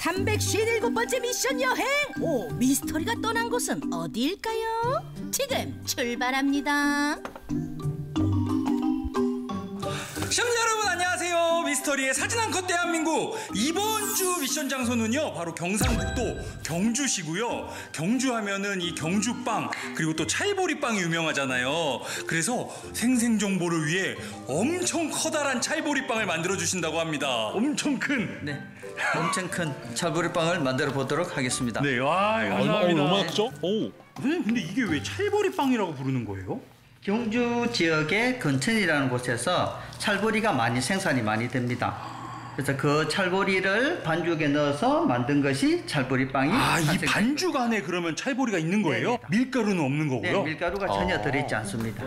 357번째 미션 여행! 오, 미스터리가 떠난 곳은 어디일까요? 지금 출발합니다. 시청자 여러분 안녕하세요. 미스터리의 사진 한 컷 대한민국. 이번 주 미션 장소는요 바로 경상북도 경주시고요. 경주 하면은 이 경주빵 그리고 또 찰보리빵이 유명하잖아요. 그래서 생생 정보를 위해 엄청 커다란 찰보리빵을 만들어 주신다고 합니다. 엄청 큰. 네, 엄청 큰 찰보리빵을 만들어 보도록 하겠습니다. 네, 와 감사합니다. 얼마나 크죠? 오. 선생님 근데 이게 왜 찰보리빵이라고 부르는 거예요? 경주 지역의 근천이라는 곳에서 찰보리가 많이 생산이 많이 됩니다. 그래서 그 찰보리를 반죽에 넣어서 만든 것이 찰보리빵이 이 반죽 안에 그러면 찰보리가 있는 거예요? 네. 밀가루는 없는 거고요? 네, 밀가루가 전혀 들어있지 않습니다.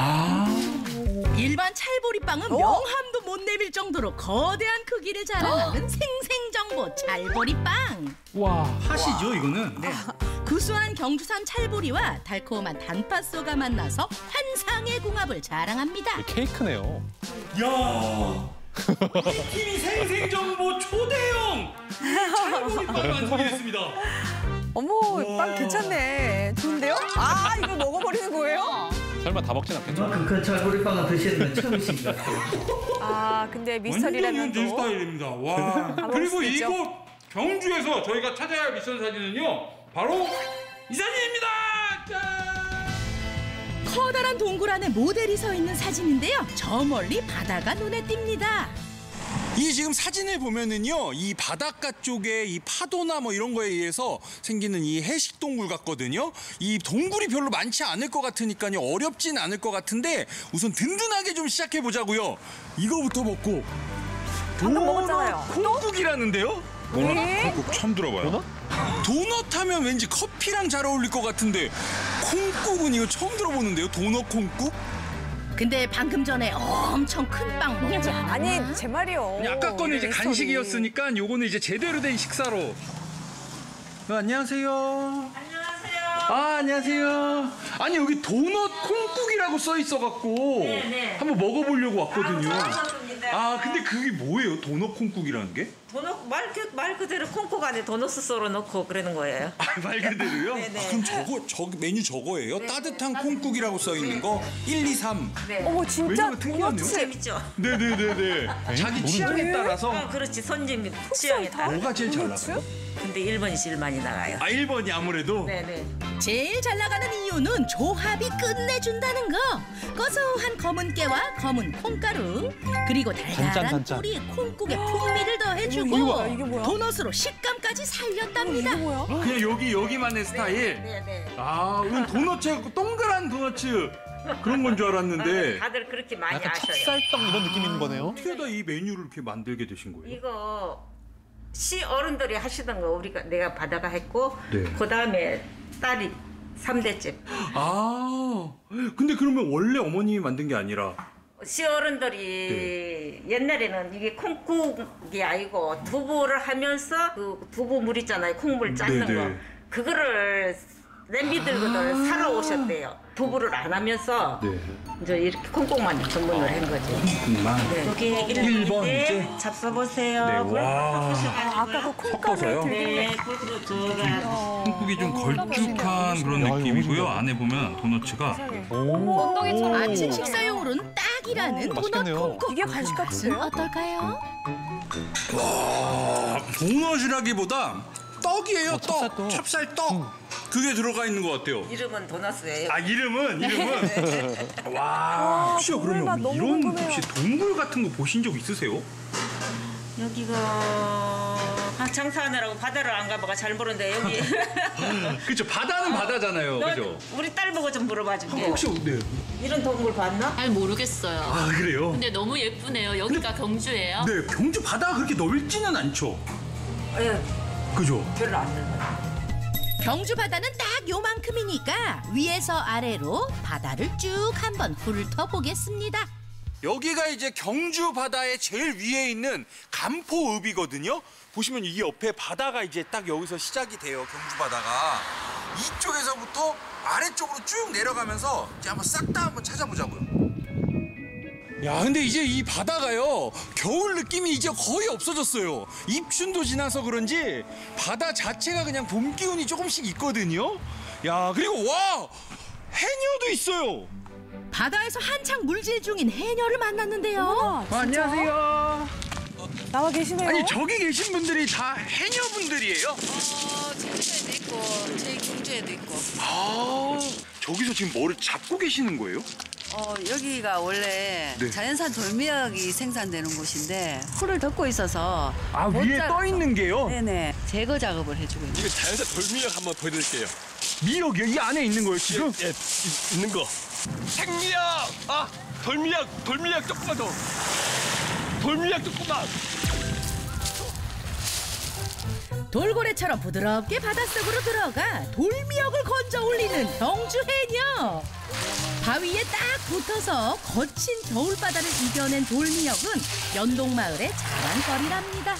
일반 찰보리빵은 명함도 못 내밀 정도로 거대한 크기를 자랑하는 생생정보 찰보리빵. 와. 팥이죠 이거는? 네. 구수한 경주산 찰보리와 달콤한 단팥소가 만나서 환상의 궁합을 자랑합니다. 케이크네요. 야, 우리 팀이 생생정보 초대형 찰보리빵 완성했습니다. 어머, 빵 괜찮네. 좋은데요? 아, 이거 먹어버리는 거예요? 설마 다 먹진 않겠죠? 그만큼 큰 찰보리빵은 드시는 건 처음이신 것 같아요. 아, 근데 미스터리라면 완전 제 또. 스타일입니다. 와. 그리고 수도 있죠. 이곳 경주에서 저희가 찾아야 할 미션 사진은요 바로 이 사진입니다. 짠! 커다란 동굴 안에 모델이 서 있는 사진인데요. 저 멀리 바다가 눈에 띕니다. 이 지금 사진을 보면은요, 이 바닷가 쪽에 이 파도나 뭐 이런 거에 의해서 생기는 이 해식 동굴 같거든요. 이 동굴이 별로 많지 않을 것 같으니까요, 어렵진 않을 것 같은데 우선 든든하게 좀 시작해 보자고요. 이거부터 먹고. 방금 먹었잖아요. 콩국이라는데요? 네? 콩국 처음 들어봐요. 도넛 하면 왠지 커피랑 잘 어울릴 것 같은데 콩국은 이거 처음 들어보는데요. 도넛 콩국? 근데 방금 전에 엄청 큰 빵 먹지 않았나? 아니, 제 말이요. 아까 거는 이제 미스터리. 간식이었으니까 요거는 이제 제대로 된 식사로. 안녕하세요. 안녕하세요. 아니 여기 도넛 콩국이라고 써 있어갖고 한번 먹어보려고 왔거든요. 근데 그게 뭐예요? 도넛 콩국이라는 게? 도넛 말 그대로 콩국 안에 도넛 썰어 넣고 그러는 거예요. 말 그대로요? 네네. 그럼 저거 메뉴 저거예요? 따뜻한 콩국이라고 써 있는 거 1, 2, 3. 네. 어머, 진짜 메뉴가 특이하네요. 도넛 재밌죠? 네네네네. 자기 취향에 따라서 그렇지 선진 취향에 따라. 뭐가 제일 잘 나가요? 근데 1번이 제일 많이 나가요. 1번이 아무래도? 네네. 제일 잘 나가는 이유는 조합이 끝내준다는 거. 고소한 검은 깨와 검은 콩가루 그리고 달달한 단짠. 꿀이 콩국에 풍미를 더해주고 이게 뭐야, 이게 뭐야? 도넛으로 식감까지 살렸답니다. 이게 뭐야? 그냥 여기만의 스타일? 네네. 이건 도넛 동그란 도넛 그런 건 줄 알았는데 다들 그렇게 많이 약간 아셔요. 찹쌀떡 이런 느낌인 거네요. 어떻게 다 이 메뉴를 이렇게 만들게 되신 거예요? 이거 시 어른들이 하시던 거 내가 받아가 했고 네. 그 다음에 딸이 3대째. 근데 그러면 원래 어머님이 만든 게 아니라 시어른들이 옛날에는 이게 콩국이 아니고 두부를 하면서 그 두부물 있잖아요. 콩물 짰는 네네. 거. 그거를 냄비 들고들 사러 오셨대요. 두부를 안 하면서 네. 이제 이렇게 콩국만 전문으로 한 거죠. 정말 네. 여기 1번 네. 이제? 잡숴보세요. 네, 물 와. 섞으셔가지고. 아까 그 콩가루에 섞어서요? 들기름에 네, 그리고 저가 콩국이 좀 걸쭉한 그런 야, 이거 느낌이고요. 멋있다. 안에 보면 도넛가 오. 아침 식사용으로는 딱이라는 도넛 맛있겠네요. 콩국. 이게 간식 맛은 같아요? 어떨까요? 도넛이라기보다 떡이에요. 찹쌀떡. 찹쌀떡. 그게 들어가 있는 것 같아요. 이름은 도넛이에요. 이름은? 와, 혹시 국물 그러면 맛 뭐 너무 이런 궁금해요. 혹시 동굴 같은 거 보신 적 있으세요? 여기가 장사하느라고 바다를 안 가봐가 잘 모르는데 여기 그렇죠. 바다는 바다잖아요. 그죠? 우리 딸 보고 좀 물어봐 줄게요. 혹시 네. 이런 동물 봤나? 잘 모르겠어요. 그래요? 근데 너무 예쁘네요. 여기가 경주예요? 네, 경주 바다가 그렇게 넓지는 않죠. 예, 그죠? 별로 안 넓어요. 경주 바다는 딱 요만큼이니까 위에서 아래로 바다를 쭉 한번 훑어보겠습니다. 여기가 이제 경주 바다의 제일 위에 있는 간포읍이거든요. 보시면 이 옆에 바다가 이제 딱 여기서 시작이 돼요. 경주 바다가 이쪽에서부터 아래쪽으로 쭉 내려가면서 이제 한번 싹 다 한번 찾아보자고요. 야, 근데 이제 이 바다가요, 겨울 느낌이 이제 거의 없어졌어요. 입춘도 지나서 그런지 바다 자체가 그냥 봄 기운이 조금씩 있거든요. 야, 그리고 와, 해녀도 있어요. 바다에서 한창 물질 중인 해녀를 만났는데요. 안녕하세요. 나와 계시네요. 아니, 저기 계신 분들이 다 해녀분들이에요? 제주도에도 있고 저희 경주에도 있고. 아, 저기서 지금 뭐를 잡고 계시는 거예요? 여기가 원래 네. 자연산 돌미역이 생산되는 곳인데 풀을 덮고 있어서 아, 못 위에 자라서. 떠 있는 게요? 네네 제거 작업을 해주고 있는. 이거 자연산 돌미역 한번 보여드릴게요. 미역이요? 이 안에 있는 거예요, 지금? 예, 있는 거. 생미역! 아, 돌미역 조금만 더. 돌미역 조금만. 돌고래처럼 부드럽게 바닷속으로 들어가 돌미역을 건져 올리는 경주 해녀. 바위에 딱 붙어서 거친 겨울바다를 이겨낸 돌미역은 연동마을의 자랑거리랍니다.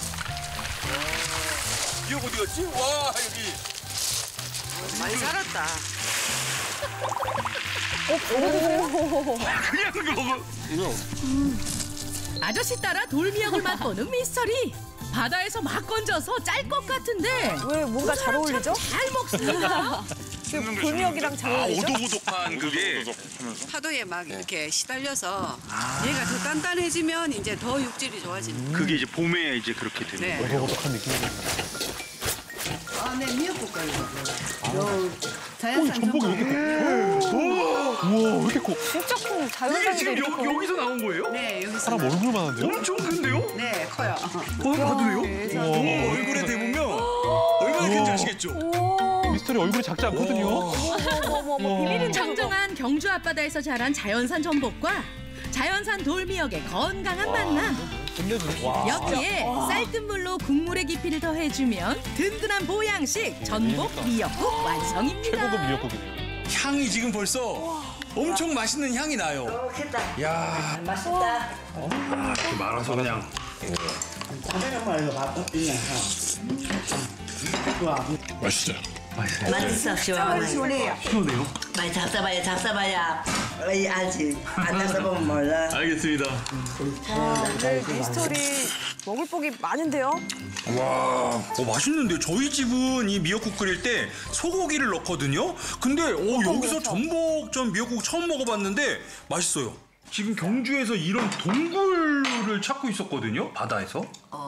미역 어디 갔지? 와, 여기. 많이 살았다. 그냥 그거 먹어. 아저씨 따라 돌미역을 맛보는 미스터리. 바다에서 막 건져서 짤 것 같은데 왜 뭔가 잘 어울리죠? 잘 먹습니다. 지금 돌미역이랑 잘 어울리죠? 오독오독한 그게. 파도에 막 이렇게 시달려서 얘가 더 단단해지면 이제 더 육질이 좋아지는. 그게 이제 봄에 이제 그렇게 되는 네. 거예요. 오독오독한 느낌이. 네 미역국가루. 자연산 전복이 왜 이렇게 커? 우와, 왜 이렇게 커? 진짜 큰 이게 자연산이 지금 이렇게 커요? 여기서 나온 거예요? 네 여기서. 사람 얼굴만 한데요? 엄청 큰데요? 네 커요. 봐도 돼요? 얼굴에 대보면 얼마나 큰지 아시겠죠? 미스터리 얼굴이 작지 않거든요. 어머 비밀인데 청정한 경주 앞바다에서 자란 자연산 전복과 자연산 돌미역의 건강한 만남. 끝내주네. 와. 여기에 쌀뜨물로 국물의 깊이를 더해주면 든든한 보양식 전복 미역국 완성입니다. 최고급 미역국이네요. 향이 지금 벌써 엄청 맛있는 향이 나요. 야, 맛있다. 이렇게 말아서 그냥. 맛있죠? 맛있어 시원해요. 시원해요? 많이 잡숴봐야 알지. 안 잡숴보면 몰라. 알겠습니다. 오늘 미스터리 먹을 복이 많은데요? 와, 맛있는데요. 저희 집은 이 미역국 끓일 때 소고기를 넣거든요. 근데 여기서 전복전 미역국 처음 먹어봤는데 맛있어요. 지금 경주에서 이런 동굴을 찾고 있었거든요. 바다에서.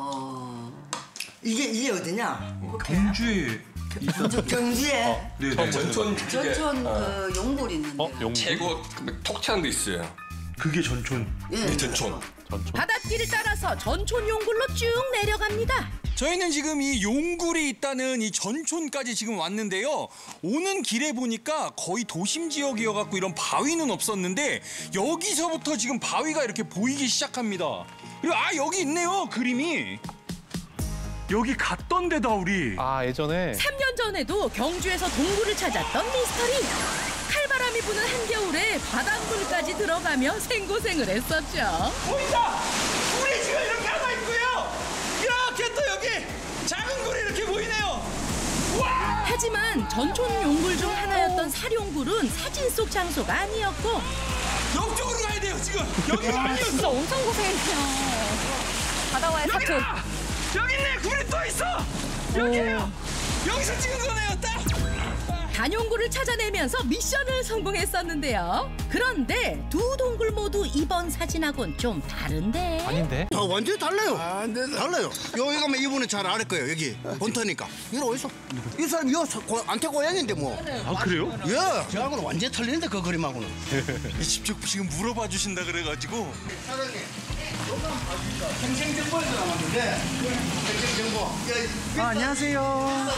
이게 어디냐? 경주에 경주에 네네. 전촌 전촌 그 용굴 있는데. 용구? 최고 톡창도 있어요. 그게 전촌. 네, 전촌. 바닷길을 따라서 전촌 용굴로 쭉 내려갑니다. 저희는 지금 이 용굴이 있다는 이 전촌까지 지금 왔는데요. 오는 길에 보니까 거의 도심 지역이어갖고 이런 바위는 없었는데 여기서부터 지금 바위가 이렇게 보이기 시작합니다. 그리고 여기 있네요, 그림이. 여기 갔던 데다 우리. 아, 예전에 3년 전에도 경주에서 동굴을 찾았던 미스터리. 칼바람이 부는 한겨울에 바닷물까지 들어가며 생고생을 했었죠. 보인다! 우리 지금 이렇게 하나 있고요. 이렇게 또 여기 작은 굴이 이렇게 보이네요. 와! 하지만 전촌 용굴 중 하나였던 사룡굴은 사진 속 장소가 아니었고 옆쪽으로 가야 돼요, 지금. 여기가 아니었어. 진짜 엄청 고생했네요. 바다와의 사투. 여기 있네, 굴이 또 있어. 여기에요. 여기서 찍은 거네요, 딱. 단용굴을 찾아내면서 미션을 성공했었는데요. 그런데 두 동굴 모두 이번 사진하고는 좀 다른데. 아닌데? 완전히 달라요. 달라요. 여기 가면 이분은 잘 알 거예요. 여기 본터니까. 이거 어디서? 이 사람 이거 안태 고향인데 뭐. 아, 그래요? 예. 저하고는 완전히 틀리는데 그 그림하고는. 직접 지금 물어봐 주신다 그래가지고. 사장님, 요거 한번 봐주시죠. 생생정보에서 나왔는데 생생정보. 안녕하세요.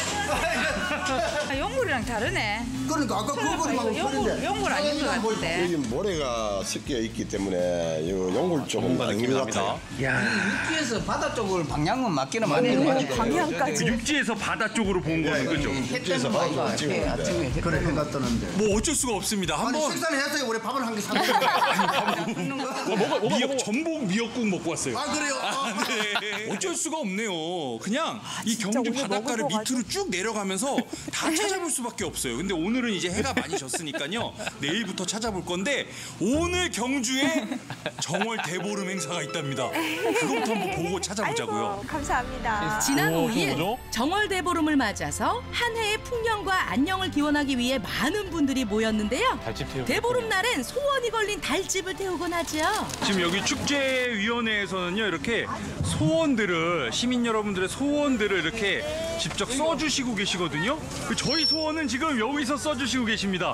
용굴이랑 다르네. 그러니까 아까 그 그림하고 틀린데. 용굴 아닌 것 같은데. 여기 모래가 섞여 있기 때문에 이 용굴 조금 아닌 것 같아요. 육지에서 바다 쪽을 방향은 맞기는 맞는 거 방향까지. 육지에서 바다 쪽으로 본 거는 그죠? 육지에서 바로 찍었는데. 그래 해가 뜨는데. 뭐 어쩔 수가 없습니다. 아니 한번 식사는 했어요. 우리 밥을 한개 사먹 미역 전복 미역국 먹고 왔어요. 아, 그래요? 네. 어쩔 수가 없네요. 그냥 이 경주 오늘 바닷가를 먹을 거 밑으로 쭉 내려가면서 다 찾아볼 수밖에 없어요. 근데 오늘은 이제 해가 많이 졌으니까요. 내일부터 찾아볼 건데 오늘 경주에 정월 대보름 행사가 있답니다. 그것부터 한번 보고 찾아보자고요. 감사합니다. 지난 오, 5일 뭐죠? 정월 대보름을 맞아서 한 해의 풍년과 안녕을 기원하기 위해 많은 분들이 모였는데요. 달집 태우고. 대보름 날엔 소원이 걸린 달집을 태우곤 하죠. 지금 여기 축제위원회에서는요, 이렇게 소원들을, 시민 여러분들의 소원들을 이렇게 직접 써주시고 계시거든요. 저희 소원은 지금 여기서 써주시고 계십니다.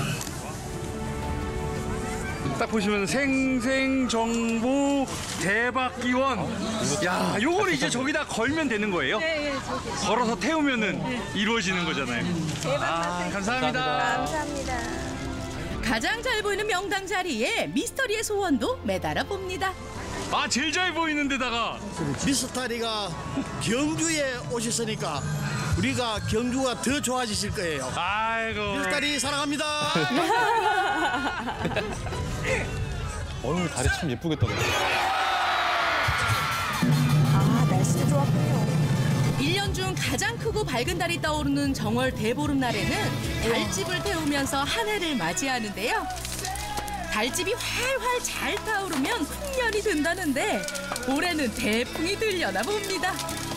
딱 보시면 생생정보 대박기원. 야, 요거를 이제 저기다 걸면 되는 거예요? 네, 걸어서 태우면은 이루어지는 거잖아요. 감사합니다. 감사합니다. 가장 잘 보이는 명당 자리에 미스터리의 소원도 매달아 봅니다. 아, 제일 잘 보이는 데다가. 미스터리가 경주에 오셨으니까 우리가 경주가 더 좋아지실 거예요. 아이고. 미스터리 사랑합니다. 어우, 달이 참 예쁘게 떠네. 아, 날씨도 좋았군요. 1년 중 가장 크고 밝은 달이 떠오르는 정월 대보름 날에는 달집을 태우면서 한 해를 맞이하는데요. 달집이 활활 잘 타오르면 풍년이 된다는데 올해는 대풍이 들려나 봅니다.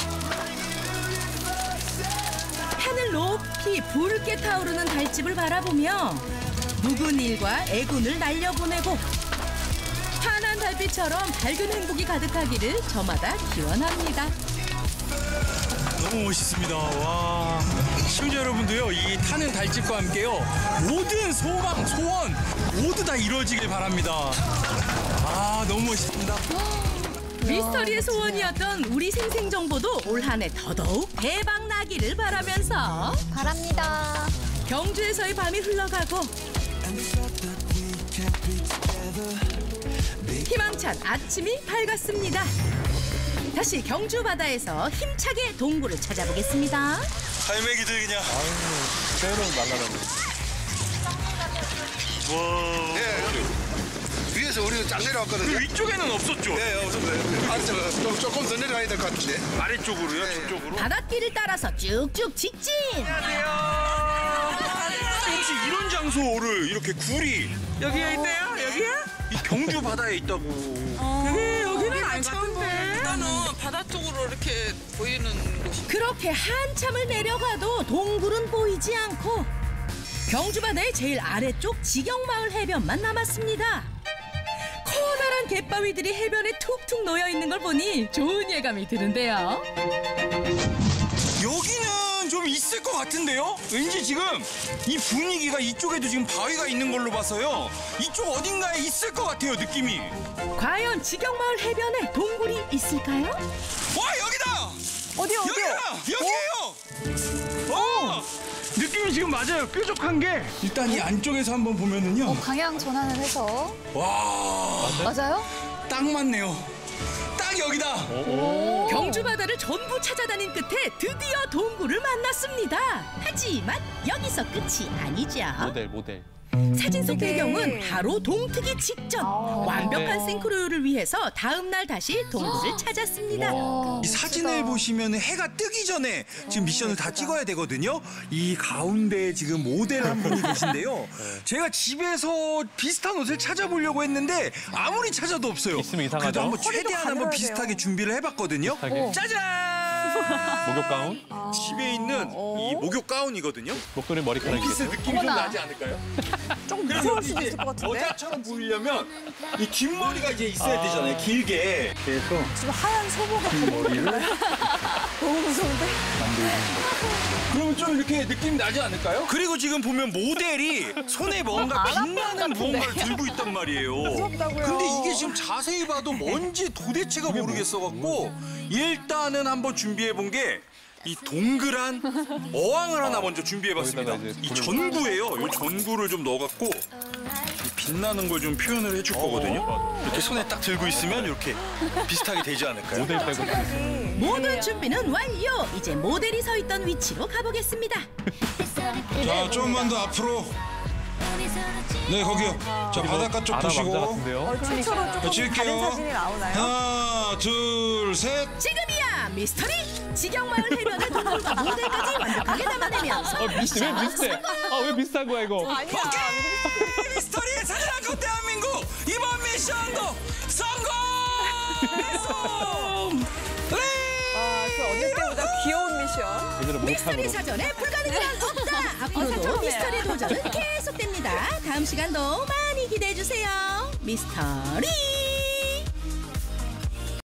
하늘 높이 붉게 타오르는 달집을 바라보며 묵은 일과 애군을 날려보내고 환한 달빛처럼 밝은 행복이 가득하기를 저마다 기원합니다. 너무 멋있습니다. 와. 시청자 여러분도요, 이 타는 달집과 함께요, 모든 소망, 소원 모두 다 이루어지길 바랍니다. 아, 너무 멋있습니다. 미스터리의 소원이었던 우리 생생정보도 올 한 해 더더욱 대박 나기를 바라면서 바랍니다. 경주에서의 밤이 흘러가고 희망찬 아침이 밝았습니다. 다시 경주 바다에서 힘차게 동굴을 찾아보겠습니다. 갈매기들 그냥. 새로 날라다니. 와. 위에서 우리 쫙 내려왔거든요. 그 위쪽에는 없었죠? 네, 없었어요. 아래쪽으로 조금 더 내려가야 될 것 같은데. 아래쪽으로요? 저쪽으로? 바닷길을 따라서 쭉쭉 직진. 혹시 이런 장소를 이렇게 굴이 여기에 있네요? 여기야? 이 경주 바다에 있다고. 여기는 안 같은데. 일단은 바다 쪽으로 이렇게 보이는 곳이. 그렇게 한참을 내려가도 동굴은 보이지 않고 경주 바다의 제일 아래쪽 지경마을 해변만 남았습니다. 커다란 갯바위들이 해변에 툭툭 놓여 있는 걸 보니 좋은 예감이 드는데요. 여기는 좀 있을 것 같은데요? 왠지 지금 이 분위기가 이쪽에도 지금 바위가 있는 걸로 봐서요. 이쪽 어딘가에 있을 것 같아요, 느낌이. 과연 지경마을 해변에 동굴이 있을까요? 와, 여기다! 어디요? 여기요! 느낌이 지금 맞아요. 뾰족한 게. 일단 이 안쪽에서 한번 보면은요. 방향 전환을 해서. 와. 맞아요? 딱 맞네요. 딱 여기다. 경주 바다를 전부 찾아다닌 끝에 드디어 동굴을 만났습니다. 하지만 여기서 끝이 아니죠. 모델. 사진 속 배경은 바로 동트기 직전. 완벽한 네. 싱크로율을 위해서 다음 날 다시 동굴을 찾았습니다. 이 사진을 보시면 해가 뜨기 전에 지금 미션을 다 찍어야 되거든요. 이 가운데 지금 모델 한 분이 계신데요. 제가 집에서 비슷한 옷을 찾아보려고 했는데 아무리 찾아도 없어요. 있으면 이상하죠? 그래도 한번 최대한 허리도 한번 가늘어야 비슷하게 돼요. 준비를 해봤거든요. 비슷하게. 짜잔! 목욕 가운? 집에 있는 이 목욕 가운이거든요. 목도리 머리카락이 오피스 있겠죠? 느낌이 좀 나지 않을까요? 조금 그래서 무서울 수도 이제 있을 것 같은데. 여자처럼 보이려면 이 뒷머리가 이제 있어야 되잖아요. 길게. 그래서 지금 하얀 소보가 보이는 거예요? 너무 무서운데? 그러면 좀 이렇게 느낌 나지 않을까요? 그리고 지금 보면 모델이 손에 뭔가 빛나는 무언가를 들고 있단 말이에요. 무섭다고요. 근데 이게 지금 자세히 봐도 뭔지 도대체가 모르겠어갖고 일단은 한번 준비해본 게 이 동그란 어항을 하나 먼저 준비해봤습니다. 거기다가 이제 이 전구예요. 이 전구를 좀 넣어갖고 이 빛나는 걸 좀 표현을 해줄 거거든요. 이렇게 손에 딱 들고 있으면 이렇게 비슷하게 되지 않을까요? 모델 빼고. 모든 준비는 완료. 이제 모델이 서 있던 위치로 가보겠습니다. 자, 조금만 더 앞으로. 네, 거기요. 자, 바닷가 쪽 아랍 남자 보시고. 같은데요? 춤춰도 조금 찍을게요. 다른 사진이 나오나요? 하나, 둘, 셋. 지금이야 미스터리 직영마을 해변의 동물과 모델까지 완벽하게 담아내면서 왜 비슷해? 왜 비슷한 거야 이거? 아니야. 오케이! 미스터리의 사진 한 컷 대한민국 이번 미션도 성공! 그 어느 때보다 귀여운 미션. 제대로 미스터리 못하고. 사전에 불가능한 없다. 앞으로도 미스터리 도전은 계속됩니다. 다음 시간도 많이 기대해 주세요. 미스터리.